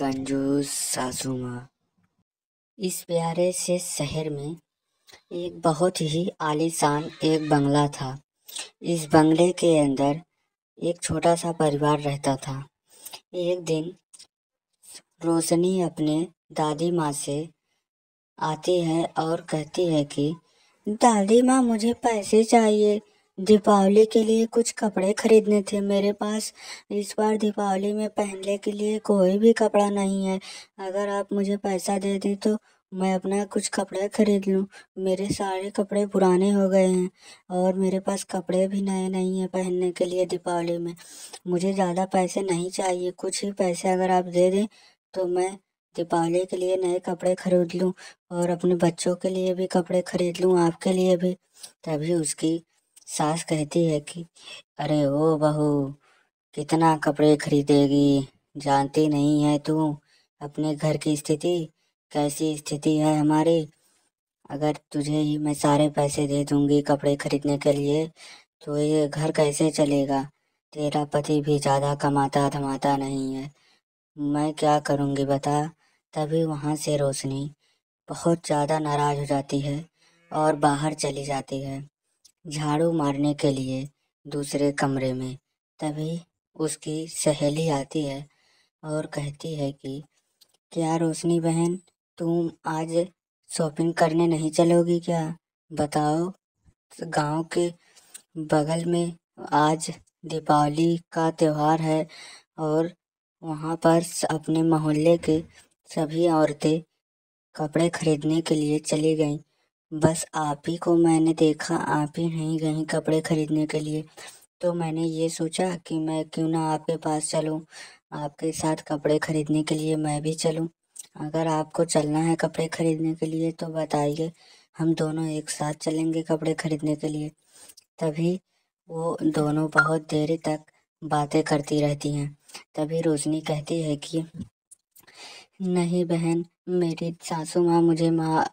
कंजूस सासू माँ। इस प्यारे से शहर में एक बहुत ही आलीशान एक बंगला था। इस बंगले के अंदर एक छोटा सा परिवार रहता था। एक दिन रोशनी अपने दादी माँ से आती है और कहती है कि दादी माँ, मुझे पैसे चाहिए, दीपावली के लिए कुछ कपड़े खरीदने थे। मेरे पास इस बार दीपावली में पहनने के लिए कोई भी कपड़ा नहीं है। अगर आप मुझे पैसा दे दें तो मैं अपना कुछ कपड़े खरीद लूँ। मेरे सारे कपड़े पुराने हो गए हैं और मेरे पास कपड़े भी नए नहीं हैं पहनने के लिए दीपावली में। मुझे ज़्यादा पैसे नहीं चाहिए, कुछ ही पैसे अगर आप दे दें तो मैं दीपावली के लिए नए कपड़े खरीद लूँ और अपने बच्चों के लिए भी कपड़े खरीद लूँ, आपके लिए भी। तभी उसकी सास कहती है कि अरे ओ बहू, कितना कपड़े खरीदेगी, जानती नहीं है तू अपने घर की स्थिति, कैसी स्थिति है हमारी। अगर तुझे ही मैं सारे पैसे दे दूंगी कपड़े खरीदने के लिए तो ये घर कैसे चलेगा। तेरा पति भी ज़्यादा कमाता धमाता नहीं है, मैं क्या करूँगी बता। तभी वहाँ से रोशनी बहुत ज़्यादा नाराज़ हो जाती है और बाहर चली जाती है झाड़ू मारने के लिए दूसरे कमरे में। तभी उसकी सहेली आती है और कहती है कि क्या रोशनी बहन, तुम आज शॉपिंग करने नहीं चलोगी क्या? बताओ, गांव के बगल में आज दीपावली का त्योहार है और वहाँ पर अपने मोहल्ले के सभी औरतें कपड़े खरीदने के लिए चली गईं। बस आप ही को मैंने देखा, आप ही नहीं गईं कपड़े खरीदने के लिए। तो मैंने ये सोचा कि मैं क्यों ना आपके पास चलूं, आपके साथ कपड़े खरीदने के लिए मैं भी चलूं। अगर आपको चलना है कपड़े खरीदने के लिए तो बताइए, हम दोनों एक साथ चलेंगे कपड़े खरीदने के लिए। तभी वो दोनों बहुत देर तक बातें करती रहती हैं। तभी रोशनी कहती है कि नहीं बहन, मेरी सासू माँ मुझे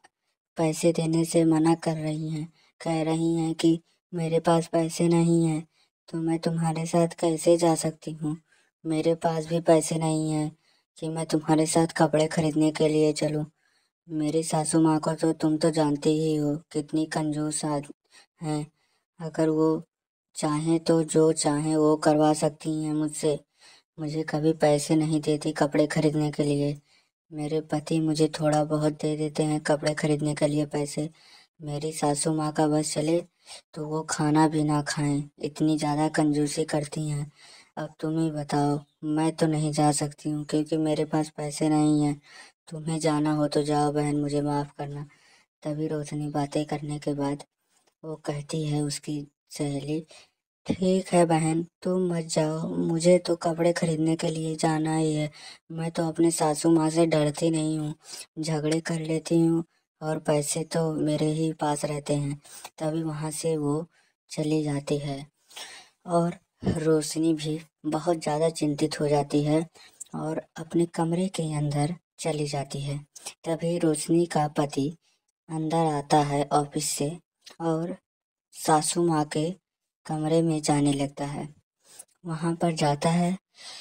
पैसे देने से मना कर रही हैं। कह रही हैं कि मेरे पास पैसे नहीं हैं तो मैं तुम्हारे साथ कैसे जा सकती हूँ। मेरे पास भी पैसे नहीं हैं कि मैं तुम्हारे साथ कपड़े खरीदने के लिए चलूँ। मेरी सासू माँ को तो तुम तो जानते ही हो कितनी कंजूस हैं। अगर वो चाहें तो जो चाहें वो करवा सकती हैं मुझसे। मुझे कभी पैसे नहीं देती कपड़े खरीदने के लिए। मेरे पति मुझे थोड़ा बहुत दे देते हैं कपड़े खरीदने के लिए पैसे। मेरी सासू माँ का बस चले तो वो खाना भी ना खाएं, इतनी ज़्यादा कंजूसी करती हैं। अब तुम ही बताओ, मैं तो नहीं जा सकती हूँ क्योंकि मेरे पास पैसे नहीं हैं। तुम्हें जाना हो तो जाओ बहन, मुझे माफ़ करना। तभी रोशनी बातें करने के बाद वो कहती है उसकी सहेली, ठीक है बहन, तुम मत जाओ, मुझे तो कपड़े खरीदने के लिए जाना ही है। मैं तो अपने सासू माँ से डरती नहीं हूँ, झगड़े कर लेती हूँ और पैसे तो मेरे ही पास रहते हैं। तभी वहाँ से वो चली जाती है और रोशनी भी बहुत ज़्यादा चिंतित हो जाती है और अपने कमरे के अंदर चली जाती है। तभी रोशनी का पति अंदर आता है ऑफिस से और सासू माँ के कमरे में जाने लगता है। वहाँ पर जाता है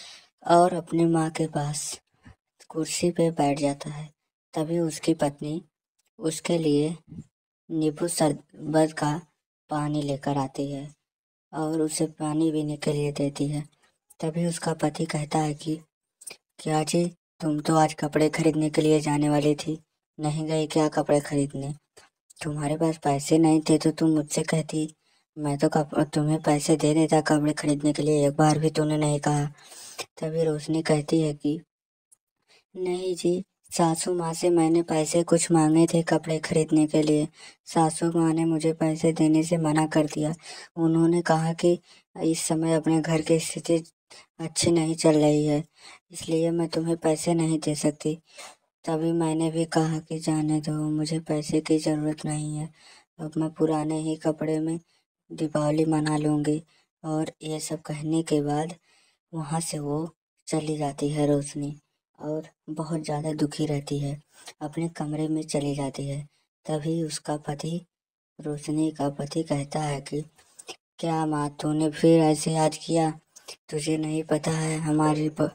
और अपनी माँ के पास कुर्सी पे बैठ जाता है। तभी उसकी पत्नी उसके लिए नींबू शरबत का पानी लेकर आती है और उसे पानी पीने के लिए देती है। तभी उसका पति कहता है कि क्या जी, तुम तो आज कपड़े खरीदने के लिए जाने वाली थी, नहीं गई क्या कपड़े खरीदने? तुम्हारे पास पैसे नहीं थे तो तुम मुझसे कहती, मैं तो तुम्हें पैसे दे देता कपड़े खरीदने के लिए, एक बार भी तूने नहीं कहा। तभी रोशनी कहती है कि नहीं जी, सासू माँ से मैंने पैसे कुछ मांगे थे कपड़े खरीदने के लिए। सासू माँ ने मुझे पैसे देने से मना कर दिया। उन्होंने कहा कि इस समय अपने घर की स्थिति अच्छी नहीं चल रही है, इसलिए मैं तुम्हें पैसे नहीं दे सकती। तभी मैंने भी कहा कि जाने दो, मुझे पैसे की ज़रूरत नहीं है, अब मैं पुराने ही कपड़े में दीपावली मना लूँगी। और ये सब कहने के बाद वहाँ से वो चली जाती है रोशनी और बहुत ज़्यादा दुखी रहती है, अपने कमरे में चली जाती है। तभी उसका पति, रोशनी का पति कहता है कि क्या माँ, तूने फिर ऐसे याद किया? तुझे नहीं पता है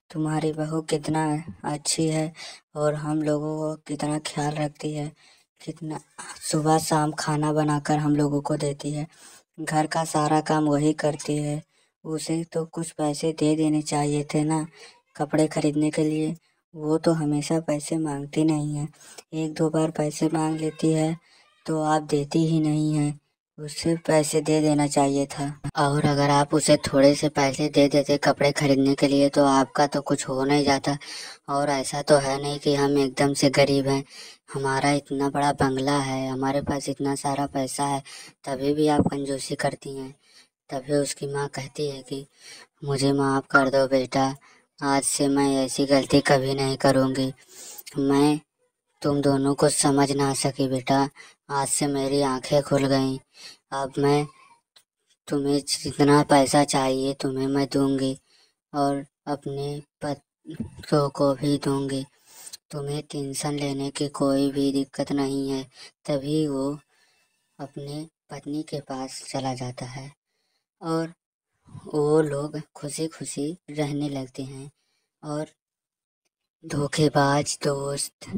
तुम्हारी बहू कितना अच्छी है और हम लोगों को कितना ख्याल रखती है, कितना सुबह शाम खाना बनाकर हम लोगों को देती है, घर का सारा काम वही करती है। उसे तो कुछ पैसे दे देने चाहिए थे ना कपड़े खरीदने के लिए। वो तो हमेशा पैसे मांगती नहीं है, एक दो बार पैसे मांग लेती है तो आप देती ही नहीं है। उसे पैसे दे देना चाहिए था, और अगर आप उसे थोड़े से पैसे दे देते कपड़े खरीदने के लिए तो आपका तो कुछ हो नहीं जाता। और ऐसा तो है नहीं कि हम एकदम से गरीब हैं, हमारा इतना बड़ा बंगला है, हमारे पास इतना सारा पैसा है, तभी भी आप कंजूसी करती हैं। तभी उसकी माँ कहती है कि मुझे माफ़ कर दो बेटा, आज से मैं ऐसी गलती कभी नहीं करूँगी। मैं तुम दोनों को समझ ना सकी बेटा, आज से मेरी आंखें खुल गईं। अब मैं तुम्हें जितना पैसा चाहिए तुम्हें मैं दूंगी और अपने पतियों को भी दूंगी। तुम्हें टेंशन लेने की कोई भी दिक्कत नहीं है। तभी वो अपने पत्नी के पास चला जाता है और वो लोग खुशी खुशी रहने लगते हैं। और धोखेबाज दोस्त,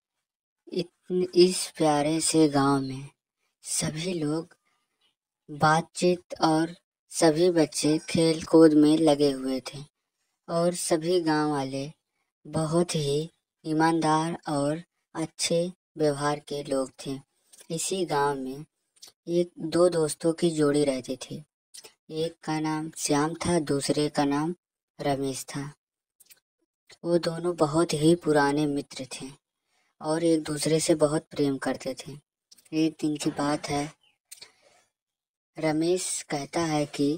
इस प्यारे से गांव में सभी लोग बातचीत और सभी बच्चे खेल कूद में लगे हुए थे और सभी गांव वाले बहुत ही ईमानदार और अच्छे व्यवहार के लोग थे। इसी गांव में एक दो दोस्तों की जोड़ी रहती थी। एक का नाम श्याम था, दूसरे का नाम रमेश था। वो दोनों बहुत ही पुराने मित्र थे और एक दूसरे से बहुत प्रेम करते थे। एक दिन की बात है, रमेश कहता है कि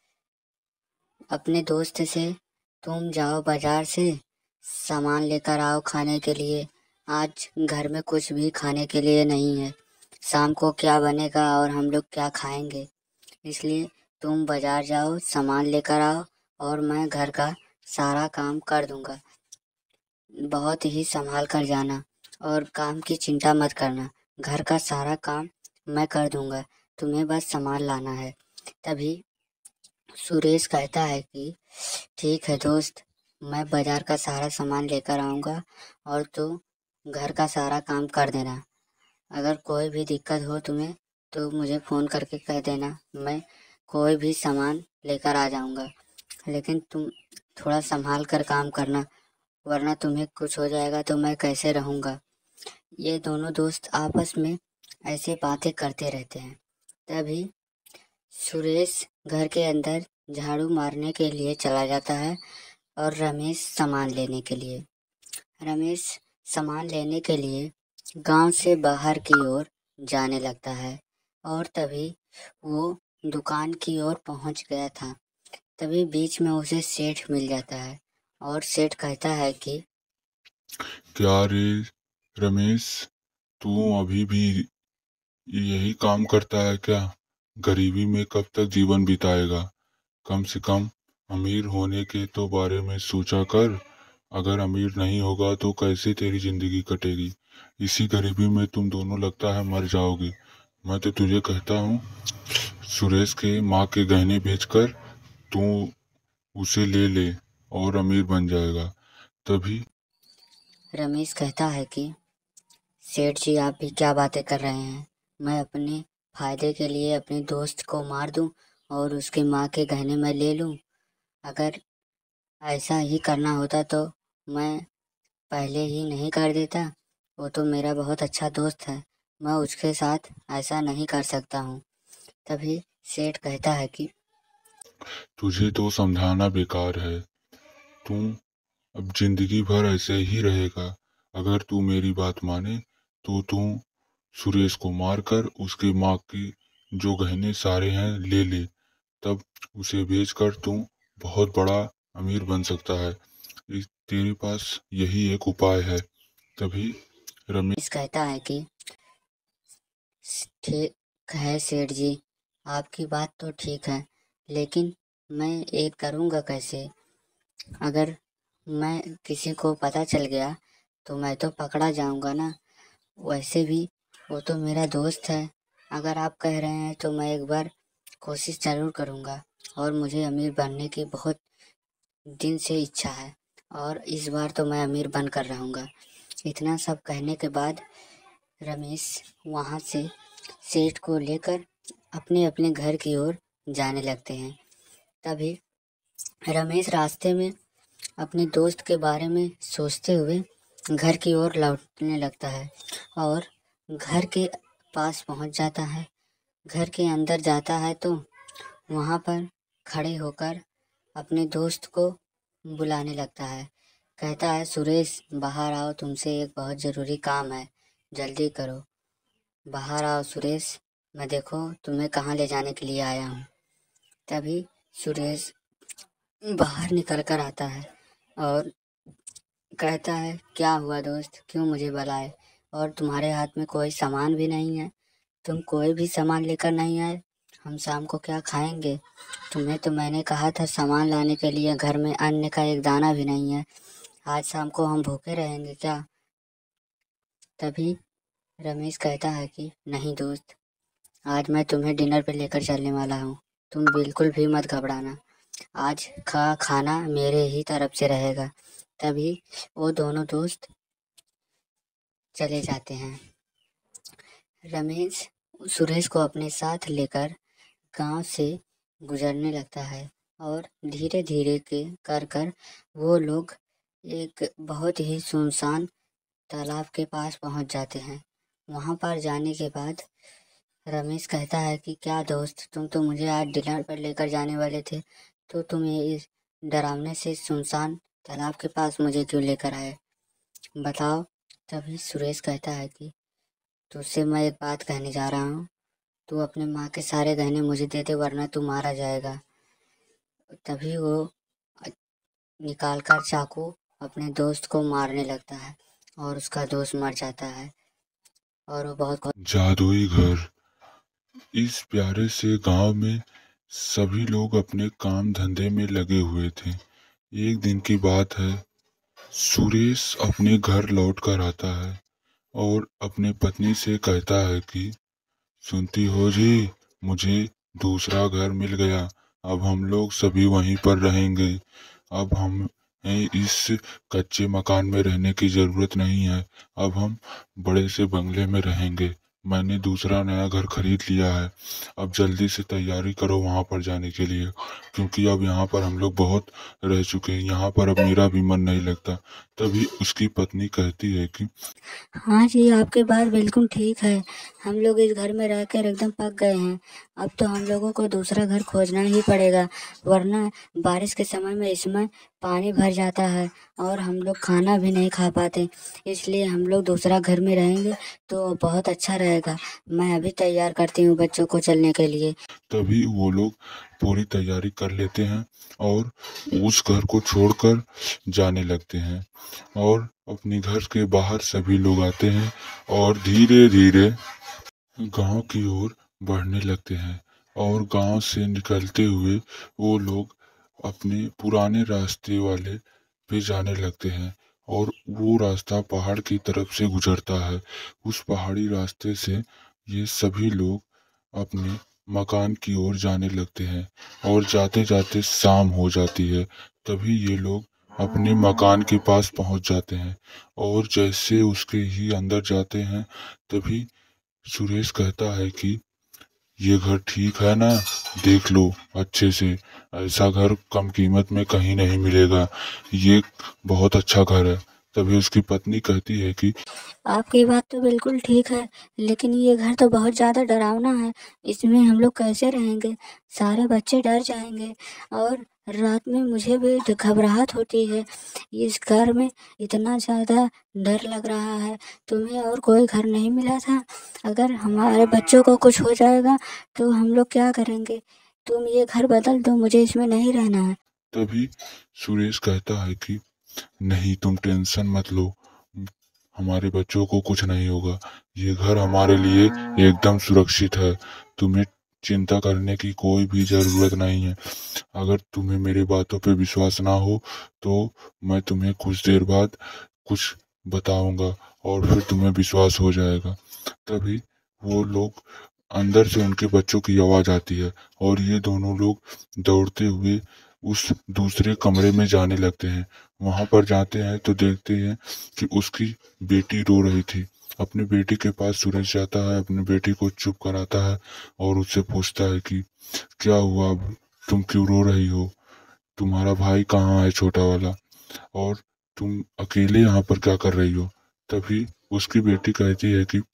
अपने दोस्त से तुम जाओ बाजार से सामान लेकर आओ खाने के लिए, आज घर में कुछ भी खाने के लिए नहीं है, शाम को क्या बनेगा और हम लोग क्या खाएंगे, इसलिए तुम बाजार जाओ सामान लेकर आओ और मैं घर का सारा काम कर दूंगा। बहुत ही संभाल कर जाना और काम की चिंता मत करना, घर का सारा काम मैं कर दूंगा, तुम्हें बस सामान लाना है। तभी सुरेश कहता है कि ठीक है दोस्त, मैं बाजार का सारा सामान लेकर आऊँगा और तू घर का सारा काम कर देना। अगर कोई भी दिक्कत हो तुम्हें तो मुझे फ़ोन करके कह देना, मैं कोई भी सामान लेकर आ जाऊँगा, लेकिन तुम थोड़ा संभाल कर काम करना, वरना तुम्हें कुछ हो जाएगा तो मैं कैसे रहूँगा। ये दोनों दोस्त आपस में ऐसे बातें करते रहते हैं। तभी सुरेश घर के अंदर झाड़ू मारने के लिए चला जाता है और रमेश सामान लेने के लिए। रमेश सामान लेने के लिए गांव से बाहर की ओर जाने लगता है और तभी वो दुकान की ओर पहुंच गया था। तभी बीच में उसे सेठ मिल जाता है और सेठ कहता है कि क्या रे रमेश, तू अभी भी यही काम करता है क्या? गरीबी में कब तक जीवन बिताएगा? कम से कम अमीर होने के तो बारे में सोचा कर। अगर अमीर नहीं होगा तो कैसे तेरी जिंदगी कटेगी? इसी गरीबी में तुम दोनों लगता है मर जाओगे। मैं तो तुझे कहता हूँ, सुरेश के माँ के गहने बेचकर तू उसे ले ले और अमीर बन जाएगा। तभी रमेश कहता है कि सेठ जी आप भी क्या बातें कर रहे हैं, मैं अपने फायदे के लिए अपने दोस्त को मार दूं और उसकी माँ के गहने मैं ले लूं। अगर ऐसा ही करना होता तो मैं पहले ही नहीं कर देता। वो तो मेरा बहुत अच्छा दोस्त है, मैं उसके साथ ऐसा नहीं कर सकता हूँ। तभी सेठ कहता है कि तुझे तो समझाना बेकार है। तू अब जिंदगी भर ऐसे ही रहेगा। अगर तू मेरी बात माने तो तू सुरेश को मारकर उसके माँ के जो गहने सारे हैं ले ले। तब उसे बेचकर तू बहुत बड़ा अमीर बन सकता है। तेरे पास यही एक उपाय है। तभी रमेश इस कहता है कि ठीक है सेठ जी, आपकी बात तो ठीक है, लेकिन मैं एक करूँगा कैसे? अगर मैं किसी को पता चल गया तो मैं तो पकड़ा जाऊंगा ना। वैसे भी वो तो मेरा दोस्त है। अगर आप कह रहे हैं तो मैं एक बार कोशिश ज़रूर करूंगा और मुझे अमीर बनने की बहुत दिन से इच्छा है। और इस बार तो मैं अमीर बनकर रहूँगा। इतना सब कहने के बाद रमेश वहाँ से सेठ को लेकर अपने अपने घर की ओर जाने लगते हैं। तभी रमेश रास्ते में अपने दोस्त के बारे में सोचते हुए घर की ओर लौटने लगता है और घर के पास पहुंच जाता है। घर के अंदर जाता है तो वहां पर खड़े होकर अपने दोस्त को बुलाने लगता है। कहता है, सुरेश बाहर आओ, तुमसे एक बहुत ज़रूरी काम है, जल्दी करो। बाहर आओ सुरेश, मैं देखो तुम्हें कहाँ ले जाने के लिए आया हूँ। तभी सुरेश बाहर निकल कर आता है और कहता है, क्या हुआ दोस्त, क्यों मुझे बुलाए? और तुम्हारे हाथ में कोई सामान भी नहीं है, तुम कोई भी सामान लेकर नहीं आए। हम शाम को क्या खाएंगे? तुम्हें तो मैंने कहा था सामान लाने के लिए, घर में अन्न का एक दाना भी नहीं है। आज शाम को हम भूखे रहेंगे क्या? तभी रमेश कहता है कि नहीं दोस्त, आज मैं तुम्हें डिनर पे लेकर चलने वाला हूँ, तुम बिल्कुल भी मत घबराना। आज का खाना मेरे ही तरफ से रहेगा। तभी वो दोनों दोस्त चले जाते हैं। रमेश सुरेश को अपने साथ लेकर गांव से गुजरने लगता है और धीरे धीरे के कर वो लोग एक बहुत ही सुनसान तालाब के पास पहुंच जाते हैं। वहां पर जाने के बाद रमेश कहता है कि क्या दोस्त, तुम तो मुझे आज डिनर पर लेकर जाने वाले थे, तो तुम ये इस डरावने से सुनसान तालाब के पास मुझे क्यों लेकर आए, बताओ। तभी सुरेश कहता है कि तुझसे मैं एक बात कहने जा रहा हूँ, तू अपने माँ के सारे गहने मुझे दे दे वरना तू मारा जाएगा। तभी वो निकाल कर चाकू अपने दोस्त को मारने लगता है और उसका दोस्त मर जाता है और वो बहुत जादुई घर। इस प्यारे से गांव में सभी लोग अपने काम धंधे में लगे हुए थे। एक दिन की बात है, सुरेश अपने घर लौट कर आता है और अपने पत्नी से कहता है कि सुनती हो जी, मुझे दूसरा घर मिल गया, अब हम लोग सभी वहीं पर रहेंगे। अब हमें इस कच्चे मकान में रहने की जरूरत नहीं है, अब हम बड़े से बंगले में रहेंगे। मैंने दूसरा नया घर खरीद लिया है, अब जल्दी से तैयारी करो वहां पर जाने के लिए, क्योंकि अब यहाँ पर हम लोग बहुत रह चुके हैं, यहाँ पर अब मेरा भी मन नहीं लगता। तभी उसकी पत्नी कहती है कि हाँ जी, आपकी बात बिल्कुल ठीक है, हम लोग इस घर में रहकर एकदम पक गए हैं। अब तो हम लोगों को दूसरा घर खोजना ही पड़ेगा, वरना बारिश के समय में इसमें पानी भर जाता है और हम लोग खाना भी नहीं खा पाते। इसलिए हम लोग दूसरा घर में रहेंगे तो बहुत अच्छा रहेगा। मैं अभी तैयार करती हूँ बच्चों को चलने के लिए। तभी वो लोग पूरी तैयारी कर लेते हैं और उस घर को छोड़कर जाने लगते हैं और अपने घर के बाहर सभी लोग आते हैं और धीरे धीरे गांव की ओर बढ़ने लगते हैं। और गांव से निकलते हुए वो लोग अपने पुराने रास्ते वाले पे जाने लगते हैं और वो रास्ता पहाड़ की तरफ से गुजरता है। उस पहाड़ी रास्ते से ये सभी लोग अपने मकान की ओर जाने लगते हैं और जाते जाते शाम हो जाती है। तभी ये लोग अपने मकान के पास पहुंच जाते हैं और जैसे उसके ही अंदर जाते हैं, तभी सुरेश कहता है कि ये घर ठीक है ना, देख लो अच्छे से, ऐसा घर कम कीमत में कहीं नहीं मिलेगा, ये बहुत अच्छा घर है। तभी उसकी पत्नी कहती है कि आपकी बात तो बिल्कुल ठीक है, लेकिन ये घर तो बहुत ज़्यादा डरावना है, इसमें हम लोग कैसे रहेंगे? सारे बच्चे डर जाएंगे और रात में मुझे भी घबराहट होती है। इस घर में इतना ज़्यादा डर लग रहा है। तुम्हें और कोई घर नहीं मिला था? अगर हमारे बच्चों को कुछ हो जाएगा तो हम लोग क्या करेंगे? तुम ये घर बदल दो, मुझे इसमें नहीं रहना है। तभी सुरेश कहता है कि नहीं, तुम टेंशन मत लो, हमारे बच्चों को कुछ नहीं होगा, ये घर हमारे लिए एकदम सुरक्षित है, तुम्हें चिंता करने की कोई भी जरूरत नहीं है। अगर तुम्हें मेरी बातों पे विश्वास ना हो तो मैं तुम्हें कुछ देर बाद कुछ बताऊंगा और फिर तुम्हें विश्वास हो जाएगा। तभी वो लोग अंदर से उनके बच्चों की आवाज आती है और ये दोनों लोग दौड़ते हुए उस दूसरे कमरे में जाने लगते हैं वहां पर जाते हैं तो देखते हैं कि उसकी बेटी रो रही थी। अपनी बेटी के पास सुरेश जाता है, अपनी बेटी को चुप कराता है और उससे पूछता है कि क्या हुआ, अब तुम क्यों रो रही हो, तुम्हारा भाई कहाँ है छोटा वाला, और तुम अकेले यहाँ पर क्या कर रही हो। तभी उसकी बेटी कहती है कि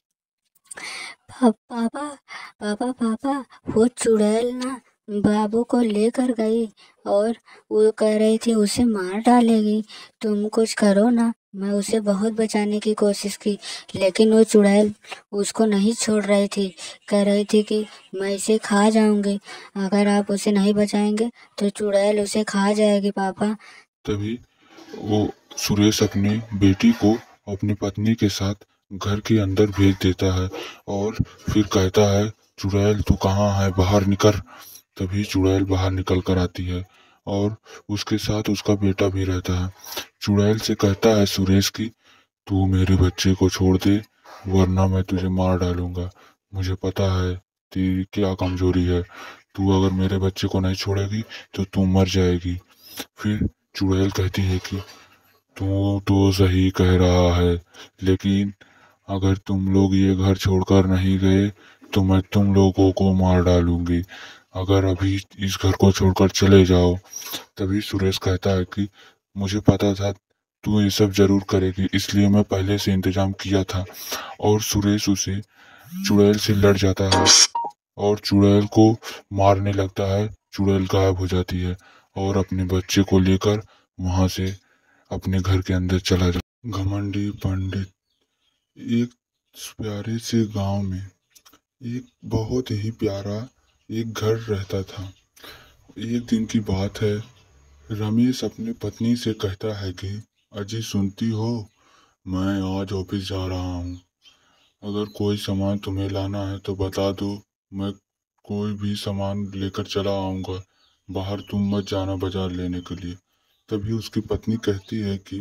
पापा पापा पापा, वो चुड़ैल ना बाबू को लेकर गई और वो कह रही थी उसे मार डालेगी। तुम कुछ करो ना। मैं उसे बहुत बचाने की कोशिश की, लेकिन वो चुड़ैल उसको नहीं छोड़ रही थी। कह रही थी कि मैं इसे खा जाऊंगी, अगर आप उसे नहीं बचाएंगे तो चुड़ैल उसे खा जाएगी पापा। तभी वो सुरेश अपनी बेटी को अपनी पत्नी के साथ घर के अंदर भेज देता है और फिर कहता है चुड़ैल तू कहाँ है, बाहर निकल। तभी चुड़ैल बाहर निकल कर आती है और उसके साथ उसका बेटा भी रहता है। चुड़ैल से कहता है सुरेश की तू मेरे बच्चे को छोड़ दे, वरना मैं तुझे मार डालूंगा। मुझे पता है तेरी क्या कमजोरी है, तू अगर मेरे बच्चे को नहीं छोड़ेगी तो तू मर जाएगी। फिर चुड़ैल कहती है कि तू तो सही कह रहा है, लेकिन अगर तुम लोग ये घर छोड़कर नहीं गए तो मैं तुम लोगों को मार डालूंगी। अगर अभी इस घर को छोड़कर चले जाओ। तभी सुरेश कहता है कि मुझे पता था तू ये सब जरूर करेगी, इसलिए मैं पहले से इंतजाम किया था। और सुरेश उसे चुड़ैल से लड़ जाता है और चुड़ैल को मारने लगता है। चुड़ैल गायब हो जाती है और अपने बच्चे को लेकर वहां से अपने घर के अंदर चला जाता। घमंडी पंडित। एक प्यारे से गांव में एक बहुत ही प्यारा एक घर रहता था। एक दिन की बात है, रमेश अपनी पत्नी से कहता है कि अजी सुनती हो, मैं आज ऑफिस जा रहा हूँ, अगर कोई सामान तुम्हें लाना है तो बता दो, मैं कोई भी सामान लेकर चला आऊँगा, बाहर तुम मत जाना बाजार लेने के लिए। तभी उसकी पत्नी कहती है कि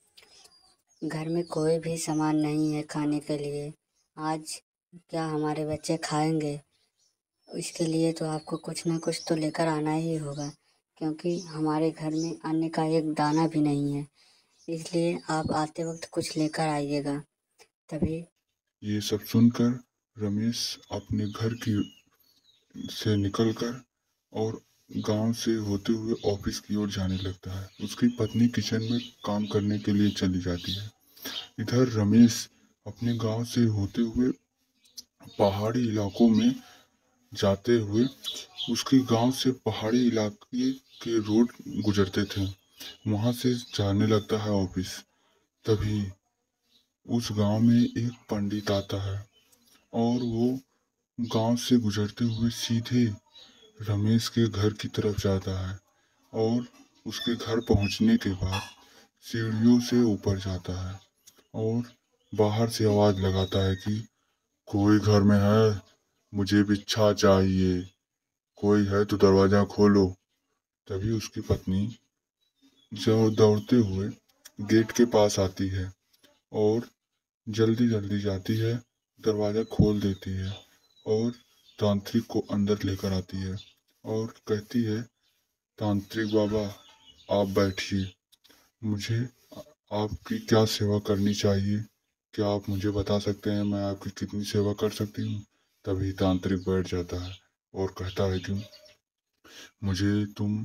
घर में कोई भी सामान नहीं है खाने के लिए। आज क्या हमारे बच्चे खाएंगे? इसके लिए तो आपको कुछ ना कुछ तो लेकर आना ही होगा, क्योंकि हमारे घर में अन्न का एक दाना भी नहीं है। इसलिए आप आते वक्त कुछ लेकर आइएगा। तभी ये सब सुनकर रमेश अपने घर की से निकलकर और गांव से होते हुए ऑफिस की ओर जाने लगता है। उसकी पत्नी किचन में काम करने के लिए चली जाती है। इधर रमेश अपने गांव से होते हुए पहाड़ी इलाकों में जाते हुए, उसके गांव से पहाड़ी इलाके के रोड गुजरते थे, वहां से जाने लगता है ऑफिस। तभी उस गांव में एक पंडित आता है और वो गांव से गुजरते हुए सीधे रमेश के घर की तरफ जाता है और उसके घर पहुंचने के बाद सीढ़ियों से ऊपर जाता है और बाहर से आवाज लगाता है कि कोई घर में है, मुझे भिक्षा चाहिए, कोई है तो दरवाजा खोलो। तभी उसकी पत्नी जो दौड़ते हुए गेट के पास आती है और जल्दी जल्दी जाती है, दरवाजा खोल देती है और तांत्रिक को अंदर लेकर आती है और कहती है तांत्रिक बाबा आप बैठिए, मुझे आपकी क्या सेवा करनी चाहिए, क्या आप मुझे बता सकते हैं मैं आपकी कितनी सेवा कर सकती हूँ। तभी तांत्रिक बैठ जाता है और कहता है कि मुझे तुम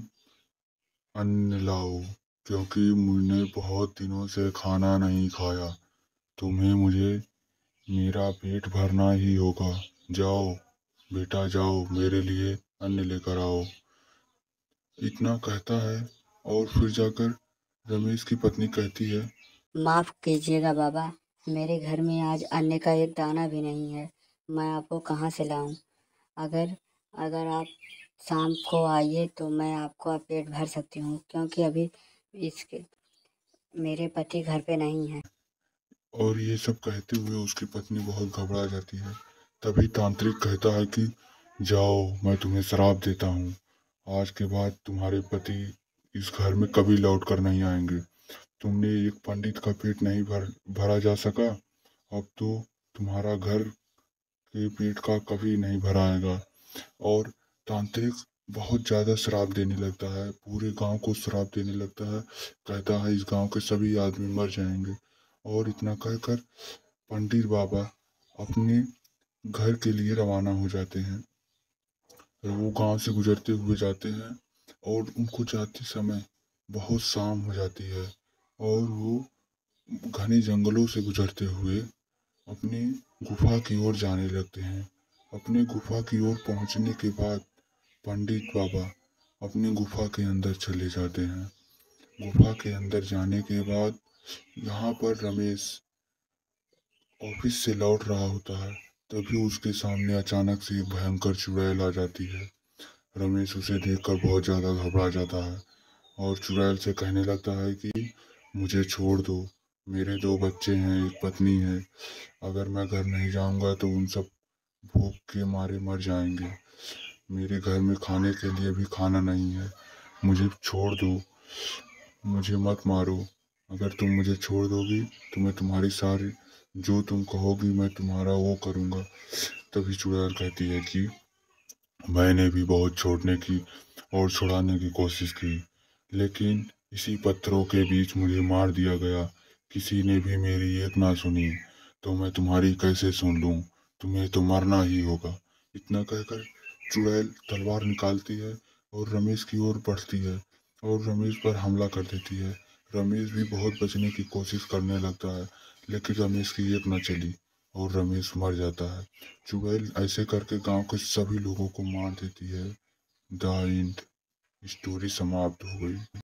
अन्न लाओ, क्योंकि मैंने बहुत दिनों से खाना नहीं खाया, तुम्हें मुझे मेरा पेट भरना ही होगा। जाओ बेटा जाओ, मेरे लिए अन्न लेकर आओ। इतना कहता है और फिर जाकर रमेश की पत्नी कहती है माफ़ कीजिएगा बाबा, मेरे घर में आज अन्न का एक दाना भी नहीं है। मैं आपको कहाँ से लाऊं? अगर अगर आप शाम को आइए तो मैं आपको पेट भर सकती हूँ, क्योंकि अभी इसके मेरे पति घर पे नहीं हैं। और ये सब कहते हुए उसकी पत्नी बहुत घबरा जाती है। तभी तांत्रिक कहता है कि जाओ, मैं तुम्हें श्राप देता हूँ, आज के बाद तुम्हारे पति इस घर में कभी लौट कर नहीं आएंगे। तुमने एक पंडित का पेट नहीं भरा जा सका, अब तो तुम्हारा घर के पेट का कभी नहीं भराएगा। और तांत्रिक बहुत ज़्यादा श्राप देने लगता है, पूरे गांव को श्राप देने लगता है। कहता है इस गांव के सभी आदमी मर जाएंगे। और इतना कहकर पंडित बाबा अपने घर के लिए रवाना हो जाते हैं। वो गांव से गुजरते हुए जाते हैं और उनको जाते समय बहुत शाम हो जाती है और वो घने जंगलों से गुजरते हुए अपनी गुफा की ओर जाने लगते हैं। अपनी गुफा की ओर पहुंचने के बाद पंडित बाबा अपनी गुफा के अंदर चले जाते हैं। गुफा के अंदर जाने के बाद यहाँ पर रमेश ऑफिस से लौट रहा होता है, तभी उसके सामने अचानक से एक भयंकर चुड़ैल आ जाती है। रमेश उसे देखकर बहुत ज़्यादा घबरा जाता है और चुड़ैल से कहने लगता है कि मुझे छोड़ दो, मेरे 2 बच्चे हैं, एक पत्नी है, अगर मैं घर नहीं जाऊंगा तो उन सब भूख के मारे मर जाएंगे। मेरे घर में खाने के लिए भी खाना नहीं है, मुझे छोड़ दो, मुझे मत मारो। अगर तुम मुझे छोड़ दोगी तो मैं तुम्हारी सारी जो तुम कहोगी मैं तुम्हारा वो करूँगा। तभी चुड़ैल कहती है कि मैंने भी बहुत छोड़ने की और छुड़ाने की कोशिश की, लेकिन इसी पत्थरों के बीच मुझे मार दिया गया। किसी ने भी मेरी एक ना सुनी, तो मैं तुम्हारी कैसे सुन लूं? तुम्हें तो मरना ही होगा। इतना कहकर चुड़ैल तलवार निकालती है और रमेश की ओर बढ़ती है और रमेश पर हमला कर देती है। रमेश भी बहुत बचने की कोशिश करने लगता है, लेकिन रमेश की एक न चली और रमेश मर जाता है। चुड़ैल ऐसे करके गांव के सभी लोगों को मार देती है। The end. स्टोरी समाप्त हो गई।